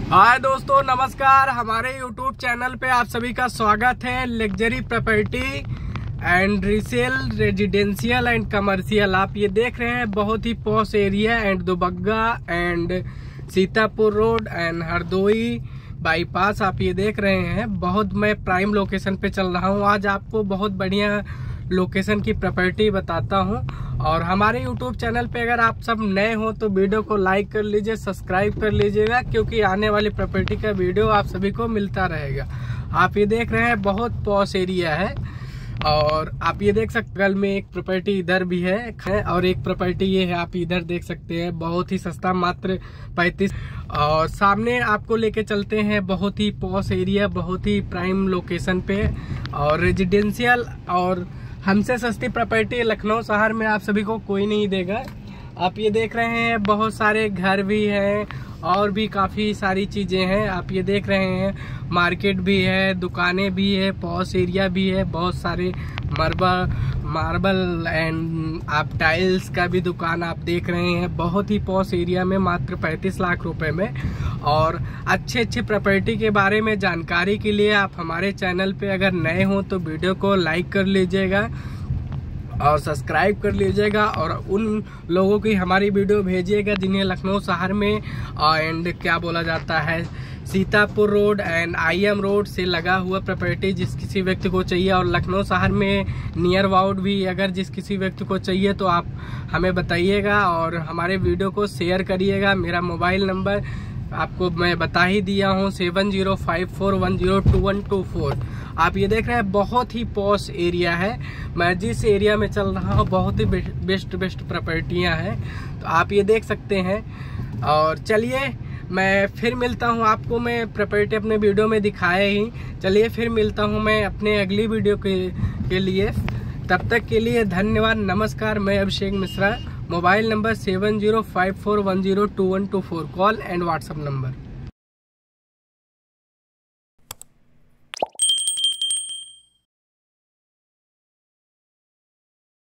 हाय दोस्तों, नमस्कार। हमारे YouTube चैनल पे आप सभी का स्वागत है। Luxury property and resale, residential and commercial. आप ये देख रहे हैं बहुत ही posh area and Dubagga and Sitapur road and Hardoi bypass. आप ये देख रहे हैं बहुत मैं प्राइम लोकेशन पे चल रहा हूँ। आज आपको बहुत बढ़िया लोकेशन की प्रॉपर्टी बताता हूँ। और हमारे YouTube चैनल पे अगर आप सब नए हो तो वीडियो को लाइक कर लीजिए, सब्सक्राइब कर लीजिएगा, क्योंकि आने वाली प्रॉपर्टी का वीडियो आप सभी को मिलता रहेगा। आप ये देख रहे हैं बहुत पॉश एरिया है और आप ये देख सकते बगल में एक प्रॉपर्टी इधर भी है और एक प्रॉपर्टी ये है, आप इधर देख सकते हैं। बहुत ही सस्ता, मात्र 35। और सामने आपको लेके चलते हैं बहुत ही पॉश एरिया, बहुत ही प्राइम लोकेशन पे और रेजिडेंशियल। और हमसे सस्ती प्रॉपर्टी लखनऊ शहर में आप सभी को कोई नहीं देगा। आप ये देख रहे हैं बहुत सारे घर भी हैं और भी काफ़ी सारी चीज़ें हैं। आप ये देख रहे हैं मार्केट भी है, दुकानें भी है, पॉश एरिया भी है, बहुत सारे मार्बल एंड आप टाइल्स का भी दुकान आप देख रहे हैं। बहुत ही पॉश एरिया में मात्र 35 लाख रुपए में। और अच्छे प्रॉपर्टी के बारे में जानकारी के लिए आप हमारे चैनल पे अगर नए हो तो वीडियो को लाइक कर लीजिएगा और सब्सक्राइब कर लीजिएगा और उन लोगों की हमारी वीडियो भेजिएगा जिन्हें लखनऊ शहर में एंड क्या बोला जाता है Sitapur road and IM road से लगा हुआ प्रॉपर्टी जिस किसी व्यक्ति को चाहिए। और लखनऊ शहर में नियर अबाउट भी अगर जिस किसी व्यक्ति को चाहिए तो आप हमें बताइएगा और हमारे वीडियो को शेयर करिएगा। मेरा मोबाइल नंबर आपको मैं बता ही दिया हूँ, 7054102124। आप ये देख रहे हैं बहुत ही पॉश एरिया है। मैं जिस एरिया में चल रहा हूँ बहुत ही बेस्ट प्रॉपर्टियाँ हैं, तो आप ये देख सकते हैं। और चलिए मैं फिर मिलता हूँ आपको। मैं प्रॉपर्टी अपने वीडियो में दिखाया ही, चलिए फिर मिलता हूँ मैं अपने अगली वीडियो के लिए। तब तक के लिए धन्यवाद, नमस्कार। मैं Abhishek Mishra. Mobile number 7054102124, call and WhatsApp number.